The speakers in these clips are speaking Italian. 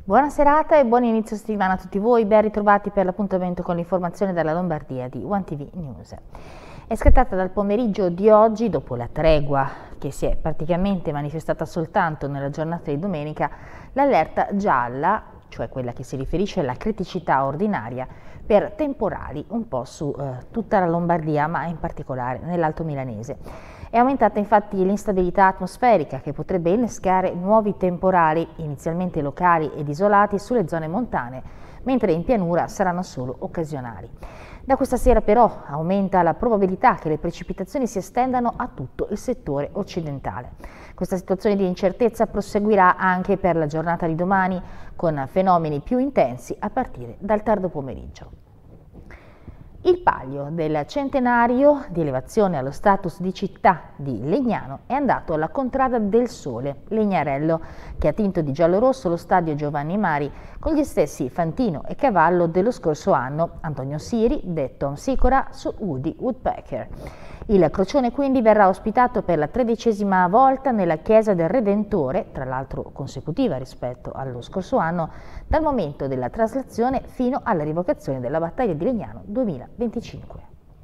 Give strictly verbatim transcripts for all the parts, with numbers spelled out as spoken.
Buona serata e buon inizio settimana a tutti voi, ben ritrovati per l'appuntamento con l'informazione dalla Lombardia di One T V News. È scattata dal pomeriggio di oggi, dopo la tregua che si è praticamente manifestata soltanto nella giornata di domenica, l'allerta gialla, cioè quella che si riferisce alla criticità ordinaria per temporali un po' su eh, tutta la Lombardia, ma in particolare nell'Alto Milanese. È aumentata infatti l'instabilità atmosferica che potrebbe innescare nuovi temporali, inizialmente locali ed isolati, sulle zone montane, mentre in pianura saranno solo occasionali. Da questa sera però aumenta la probabilità che le precipitazioni si estendano a tutto il settore occidentale. Questa situazione di incertezza proseguirà anche per la giornata di domani, con fenomeni più intensi a partire dal tardo pomeriggio. Il palio del centenario di elevazione allo status di città di Legnano è andato alla Contrada del Sole, Legnarello, che ha tinto di giallo-rosso lo stadio Giovanni Mari con gli stessi Fantino e Cavallo dello scorso anno, Antonio Siri, detto Sicora su Woody Woodpecker. Il crocione quindi verrà ospitato per la tredicesima volta nella Chiesa del Redentore, tra l'altro consecutiva rispetto allo scorso anno, dal momento della traslazione fino alla rivocazione della battaglia di Legnano duemilaventicinque.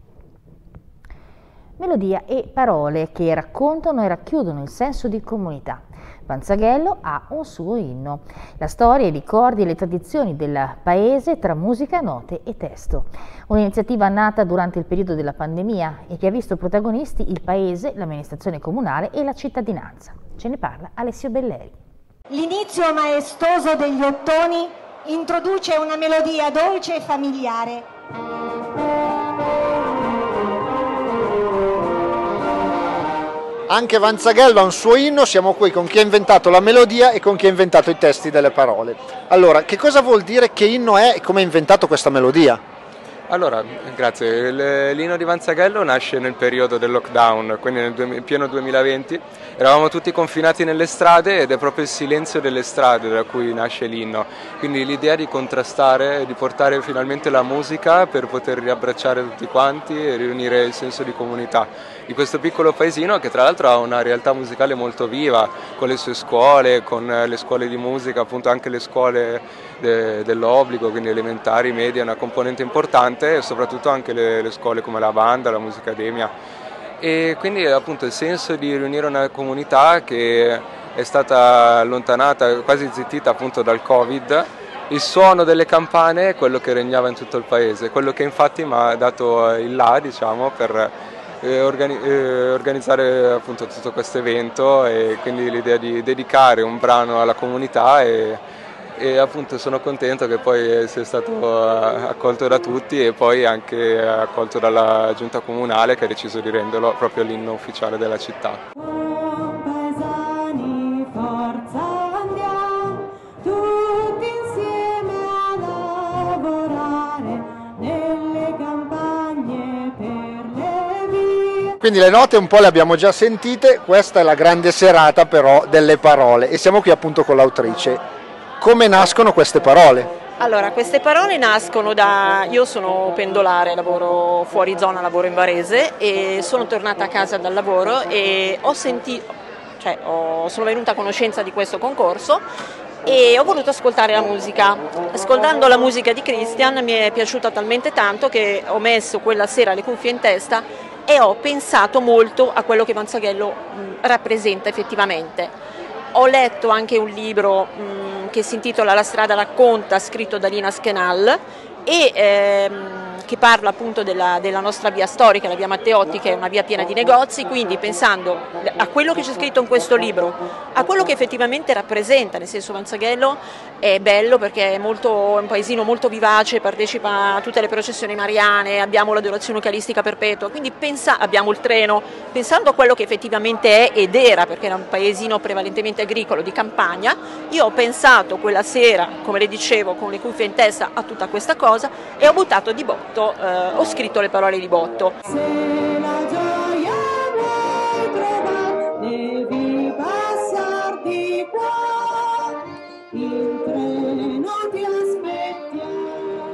Melodia e parole che raccontano e racchiudono il senso di comunità. Vanzaghello ha un suo inno, la storia, i ricordi e le tradizioni del paese tra musica, note e testo. Un'iniziativa nata durante il periodo della pandemia e che ha visto protagonisti il paese, l'amministrazione comunale e la cittadinanza. Ce ne parla Alessio Belleri. L'inizio maestoso degli ottoni introduce una melodia dolce e familiare. Anche Vanzaghello ha un suo inno, siamo qui con chi ha inventato la melodia e con chi ha inventato i testi delle parole. Allora, che cosa vuol dire, che inno è e come ha inventato questa melodia? Allora, grazie. L'inno di Vanzaghello nasce nel periodo del lockdown, quindi nel pieno duemilaventi. Eravamo tutti confinati nelle strade ed è proprio il silenzio delle strade da cui nasce l'inno. Quindi l'idea di contrastare, di portare finalmente la musica per poter riabbracciare tutti quanti e riunire il senso di comunità di questo piccolo paesino che tra l'altro ha una realtà musicale molto viva, con le sue scuole, con le scuole di musica, appunto anche le scuole de, dell'obbligo, quindi elementari, medie, una componente importante, e soprattutto anche le, le scuole come la banda, la musicademia. E quindi appunto il senso di riunire una comunità che è stata allontanata, quasi zittita appunto dal Covid. Il suono delle campane è quello che regnava in tutto il paese, quello che infatti mi ha dato il là, diciamo, per eh, organi eh, organizzare appunto tutto questo evento, e quindi l'idea di dedicare un brano alla comunità, e, e appunto sono contento che poi sia stato accolto da tutti e poi anche accolto dalla giunta comunale, che ha deciso di renderlo proprio l'inno ufficiale della città. Quindi le note un po' le abbiamo già sentite, questa è la grande serata però delle parole e siamo qui appunto con l'autrice. Come nascono queste parole? Allora, queste parole nascono da... Io sono pendolare, lavoro fuori zona, lavoro in Varese e sono tornata a casa dal lavoro e ho sentito, cioè ho... sono venuta a conoscenza di questo concorso e ho voluto ascoltare la musica. Ascoltando la musica di Christian mi è piaciuta talmente tanto che ho messo quella sera le cuffie in testa e ho pensato molto a quello che Vanzaghello mh, rappresenta effettivamente. Ho letto anche un libro mh, che si intitola La strada racconta, scritto da Lina Schenal, e ehm, che parla appunto della, della nostra via storica, la via Matteotti, che è una via piena di negozi, quindi pensando a quello che c'è scritto in questo libro, a quello che effettivamente rappresenta, nel senso Vanzaghello è bello perché è, molto, è un paesino molto vivace, partecipa a tutte le processioni mariane, abbiamo l'adorazione eucaristica perpetua, quindi pensa, abbiamo il treno, pensando a quello che effettivamente è ed era, perché era un paesino prevalentemente agricolo, di campagna, io ho pensato quella sera, come le dicevo, con le cuffie in testa a tutta questa cosa e ho buttato di botto. Eh, ho scritto le parole di botto. Se la gioia vuoi trovare, devi passar di qua, il treno ti aspettiamo.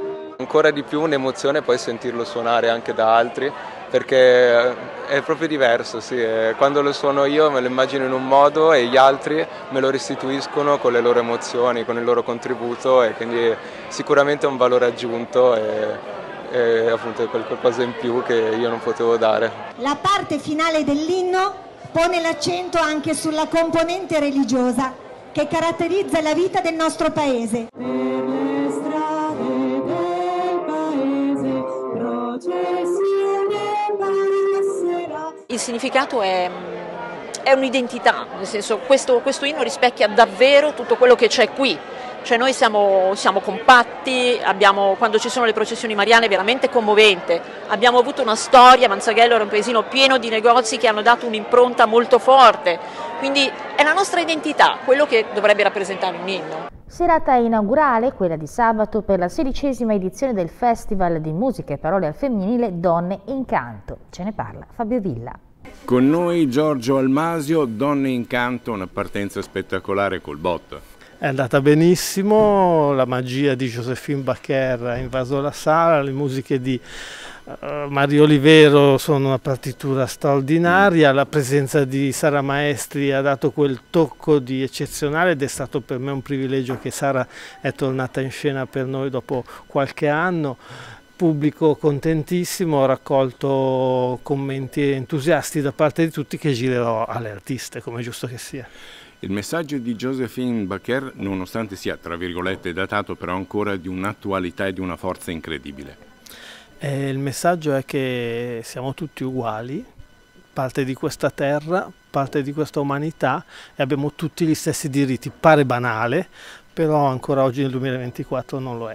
ancora di più un'emozione poi sentirlo suonare anche da altri, perché è proprio diverso, sì. Quando lo suono io me lo immagino in un modo e gli altri me lo restituiscono con le loro emozioni, con il loro contributo, e quindi sicuramente è un valore aggiunto e, e appunto è quel qualcosa in più che io non potevo dare. La parte finale dell'inno pone l'accento anche sulla componente religiosa che caratterizza la vita del nostro paese. Per le strade del paese processione passerà. Il significato è, è un'identità, nel senso questo, questo inno rispecchia davvero tutto quello che c'è qui. Cioè noi siamo, siamo compatti, abbiamo, quando ci sono le processioni mariane è veramente commovente, abbiamo avuto una storia, Manzaghello era un paesino pieno di negozi che hanno dato un'impronta molto forte, quindi è la nostra identità, quello che dovrebbe rappresentare un inno. Serata inaugurale, quella di sabato, per la sedicesima edizione del Festival di Musica e Parole al Femminile Donne in Canto. Ce ne parla Fabio Villa. Con noi Giorgio Almasio, Donne in Canto, una partenza spettacolare col botto. È andata benissimo, la magia di Joséphine Baker ha invaso la sala, le musiche di uh, Mario Olivero sono una partitura straordinaria, la presenza di Sara Maestri ha dato quel tocco di eccezionale ed è stato per me un privilegio che Sara è tornata in scena per noi dopo qualche anno. Pubblico contentissimo, ho raccolto commenti entusiasti da parte di tutti che girerò alle artiste, come è giusto che sia. Il messaggio di Joséphine Baker, nonostante sia tra virgolette datato, però ancora di un'attualità e di una forza incredibile. E il messaggio è che siamo tutti uguali, parte di questa terra, parte di questa umanità e abbiamo tutti gli stessi diritti. Pare banale, però ancora oggi nel duemilaventiquattro non lo è.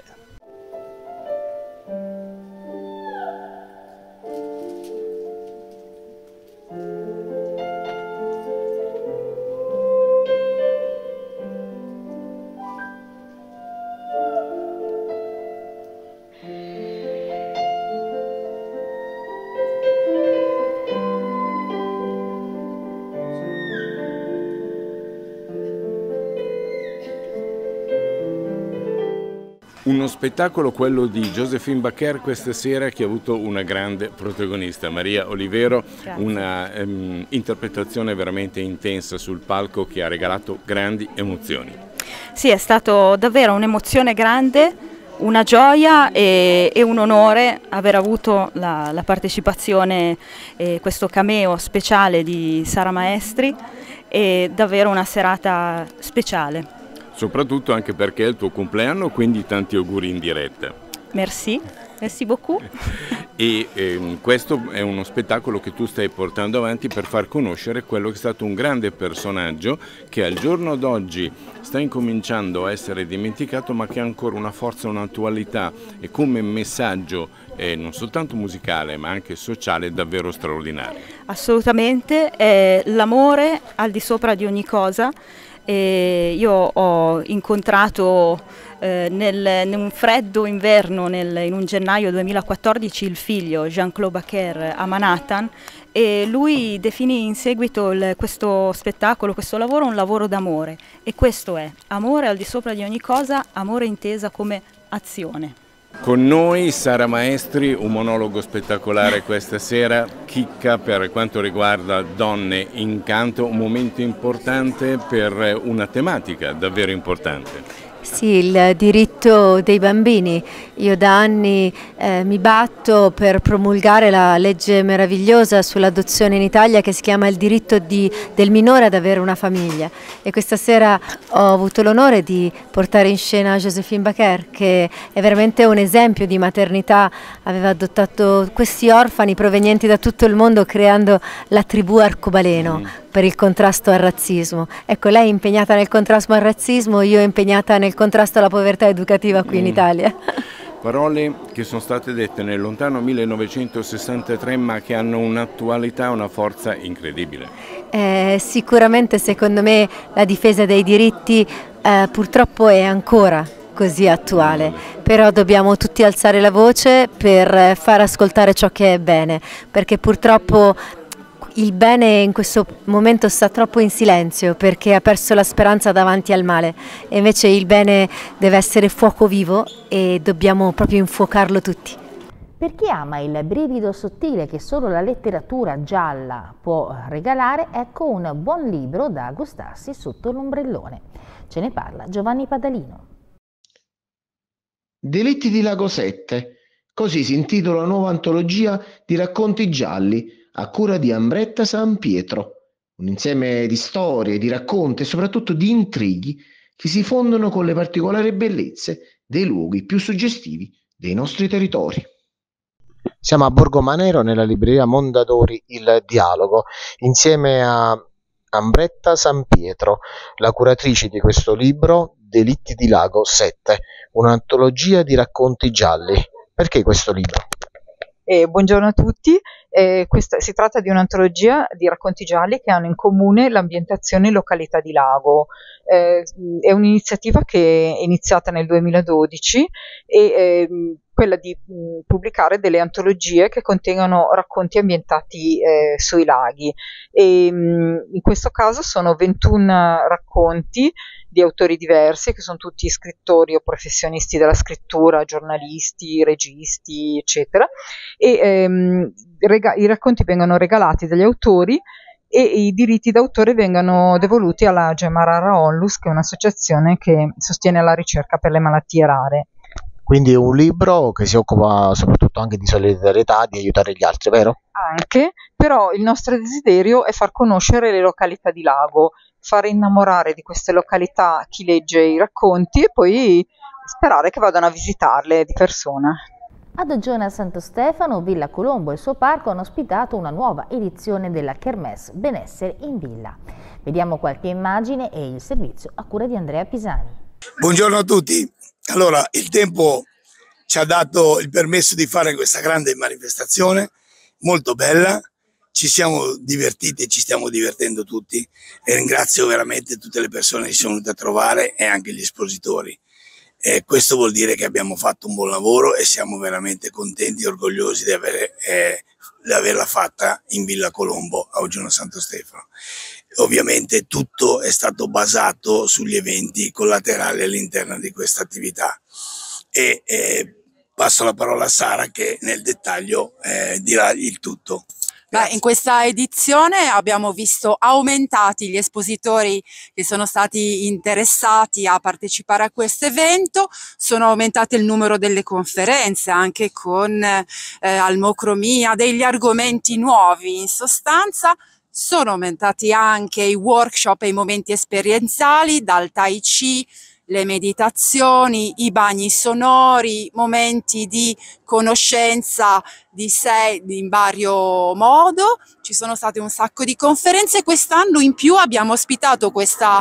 Uno spettacolo, quello di Joséphine Baker, questa sera, che ha avuto una grande protagonista, Maria Olivero. Grazie. Una um, interpretazione veramente intensa sul palco che ha regalato grandi emozioni. Sì, è stato davvero un'emozione grande, una gioia e, e un onore aver avuto la, la partecipazione e questo cameo speciale di Sara Maestri, e davvero una serata speciale. Soprattutto anche perché è il tuo compleanno, quindi tanti auguri in diretta. Merci, merci beaucoup. E ehm, questo è uno spettacolo che tu stai portando avanti per far conoscere quello che è stato un grande personaggio che al giorno d'oggi sta incominciando a essere dimenticato, ma che ha ancora una forza, un'attualità e come messaggio eh, non soltanto musicale ma anche sociale davvero straordinario. Assolutamente, è l'amore al di sopra di ogni cosa. E io ho incontrato eh, nel, in un freddo inverno, nel, in un gennaio duemilaquattordici, il figlio Jean-Claude Baker a Manhattan, e lui definì in seguito il, questo spettacolo, questo lavoro, un lavoro d'amore, e questo è amore al di sopra di ogni cosa, amore intesa come azione. Con noi Sara Maestri, un monologo spettacolare questa sera, chicca per quanto riguarda Donne in Canto, un momento importante per una tematica davvero importante. Sì, il diritto dei bambini. Io da anni eh, mi batto per promulgare la legge meravigliosa sull'adozione in Italia che si chiama il diritto di, del minore ad avere una famiglia, e questa sera ho avuto l'onore di portare in scena Joséphine Baker, che è veramente un esempio di maternità. Aveva adottato questi orfani provenienti da tutto il mondo, creando la tribù arcobaleno. Mm. per il contrasto al razzismo. Ecco, lei è impegnata nel contrasto al razzismo, io impegnata nel contrasto alla povertà educativa qui mm. in Italia. Parole che sono state dette nel lontano millenovecentosessantatré, ma che hanno un'attualità, una forza incredibile. Eh, sicuramente, secondo me, la difesa dei diritti eh, purtroppo è ancora così attuale, però dobbiamo tutti alzare la voce per far ascoltare ciò che è bene, perché purtroppo il bene in questo momento sta troppo in silenzio perché ha perso la speranza davanti al male, e invece il bene deve essere fuoco vivo e dobbiamo proprio infuocarlo tutti. Per chi ama il brivido sottile che solo la letteratura gialla può regalare, ecco un buon libro da gustarsi sotto l'ombrellone. Ce ne parla Giovanni Padalino. Delitti di Lago sette, così si intitola la nuova antologia di racconti gialli a cura di Ambretta San Pietro, un insieme di storie, di racconti e soprattutto di intrighi che si fondono con le particolari bellezze dei luoghi più suggestivi dei nostri territori. Siamo a Borgomanero nella libreria Mondadori Il Dialogo insieme a Ambretta San Pietro, la curatrice di questo libro Delitti di Lago sette, un'antologia di racconti gialli. Perché questo libro? Eh, buongiorno a tutti, eh, questa, si tratta di un'antologia di racconti gialli che hanno in comune l'ambientazione in località di lago. Eh, è un'iniziativa che è iniziata nel duemiladodici e eh, quella di mh, pubblicare delle antologie che contengono racconti ambientati eh, sui laghi. E, mh, in questo caso sono ventuno racconti di autori diversi, che sono tutti scrittori o professionisti della scrittura, giornalisti, registi, eccetera, e ehm, rega- i racconti vengono regalati dagli autori e i diritti d'autore vengono devoluti alla Gemarara Onlus, che è un'associazione che sostiene la ricerca per le malattie rare. Quindi è un libro che si occupa soprattutto anche di solidarietà, di aiutare gli altri, vero? Anche, però il nostro desiderio è far conoscere le località di lago, fare innamorare di queste località chi legge i racconti e poi sperare che vadano a visitarle di persona. Ad Oggione Santo Stefano, Villa Colombo e il suo parco hanno ospitato una nuova edizione della Kermesse Benessere in Villa. Vediamo qualche immagine e il servizio a cura di Andrea Pisani. Buongiorno a tutti. Allora, il tempo ci ha dato il permesso di fare questa grande manifestazione, molto bella, ci siamo divertiti e ci stiamo divertendo tutti e ringrazio veramente tutte le persone che si sono venute a trovare e anche gli espositori. E questo vuol dire che abbiamo fatto un buon lavoro e siamo veramente contenti e orgogliosi di, avere, eh, di averla fatta in Villa Colombo a Oggione Santo Stefano. Ovviamente tutto è stato basato sugli eventi collaterali all'interno di questa attività e eh, passo la parola a Sara che nel dettaglio eh, dirà il tutto. Beh, in questa edizione abbiamo visto aumentati gli espositori che sono stati interessati a partecipare a questo evento, sono aumentate il numero delle conferenze anche con eh, almocromia, degli argomenti nuovi in sostanza. Sono aumentati anche i workshop e i momenti esperienziali, dal Tai Chi, le meditazioni, i bagni sonori, momenti di conoscenza di sé in vario modo. Ci sono state un sacco di conferenze. Quest'anno in più abbiamo ospitato questa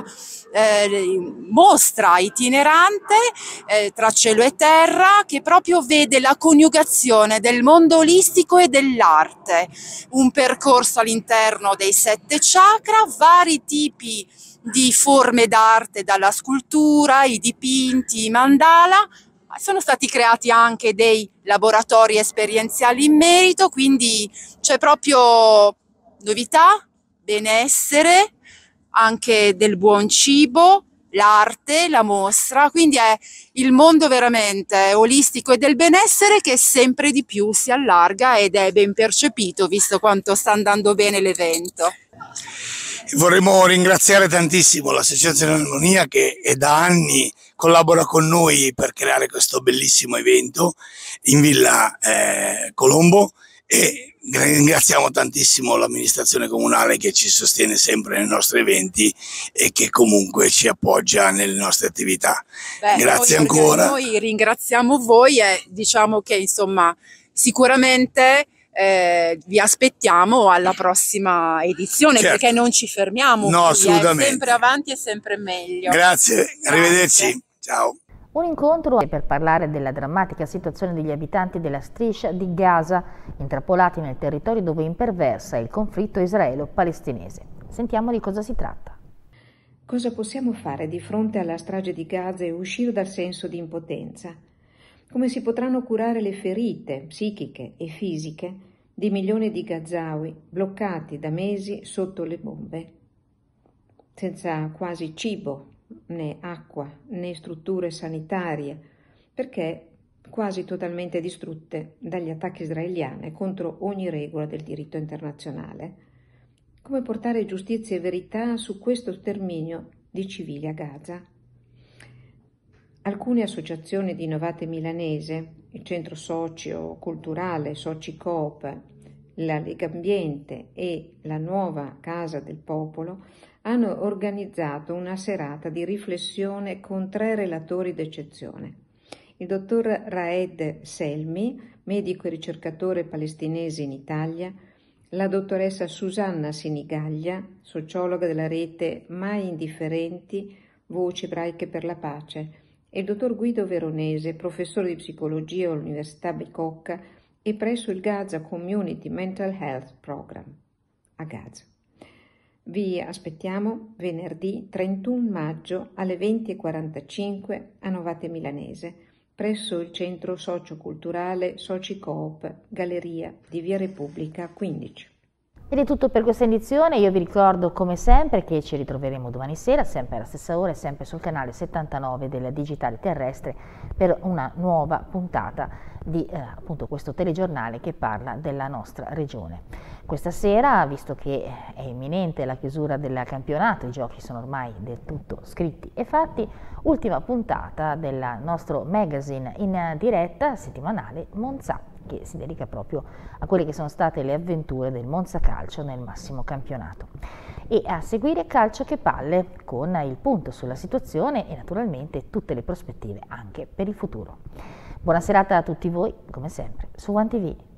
eh, mostra itinerante eh, tra cielo e terra che proprio vede la coniugazione del mondo olistico e dell'arte, un percorso all'interno dei sette chakra, vari tipi di forme d'arte, dalla scultura, i dipinti, i mandala. Sono stati creati anche dei laboratori esperienziali in merito, quindi c'è proprio novità, benessere, anche del buon cibo, l'arte, la mostra, quindi è il mondo veramente olistico e del benessere che sempre di più si allarga ed è ben percepito visto quanto sta andando bene l'evento. Vorremmo ringraziare tantissimo l'Associazione Armonia che è da anni collabora con noi per creare questo bellissimo evento in Villa eh, Colombo e ringraziamo tantissimo l'amministrazione comunale che ci sostiene sempre nei nostri eventi e che comunque ci appoggia nelle nostre attività. Beh, Grazie noi, ancora. Noi ringraziamo voi e diciamo che insomma sicuramente Eh, vi aspettiamo alla prossima edizione, certo, perché non ci fermiamo, no, assolutamente. È sempre avanti e sempre meglio. Grazie, Grazie. Arrivederci, ciao. Un incontro per parlare della drammatica situazione degli abitanti della striscia di Gaza, intrappolati nel territorio dove imperversa il conflitto israelo-palestinese. Sentiamo di cosa si tratta. Cosa possiamo fare di fronte alla strage di Gaza e uscire dal senso di impotenza? Come si potranno curare le ferite psichiche e fisiche di milioni di gazawi bloccati da mesi sotto le bombe, senza quasi cibo, né acqua, né strutture sanitarie, perché quasi totalmente distrutte dagli attacchi israeliani contro ogni regola del diritto internazionale. Come portare giustizia e verità su questo sterminio di civili a Gaza? Alcune associazioni di Novate Milanese, il Centro Socio-Culturale Soci Coop, la Lega Ambiente e la Nuova Casa del Popolo hanno organizzato una serata di riflessione con tre relatori d'eccezione. Il dottor Raed Selmi, medico e ricercatore palestinese in Italia, la dottoressa Susanna Sinigaglia, sociologa della rete Mai Indifferenti, Voci Ebraiche per la Pace, e il dottor Guido Veronese, professore di psicologia all'Università Bicocca e presso il Gaza Community Mental Health Program a Gaza. Vi aspettiamo venerdì trentuno maggio alle venti e quarantacinque a Novate Milanese, presso il Centro Socioculturale Soci Coop, Galleria di Via Repubblica quindici. Ed è tutto per questa edizione. Io vi ricordo come sempre che ci ritroveremo domani sera, sempre alla stessa ora e sempre sul canale settantanove del Digitale Terrestre per una nuova puntata di eh, appunto questo telegiornale che parla della nostra regione. Questa sera, visto che è imminente la chiusura del campionato, i giochi sono ormai del tutto scritti e fatti, ultima puntata del nostro magazine in diretta settimanale Monza, che si dedica proprio a quelle che sono state le avventure del Monza Calcio nel massimo campionato. E a seguire Calcio che Palle con il punto sulla situazione e naturalmente tutte le prospettive anche per il futuro. Buona serata a tutti voi, come sempre, su One T V.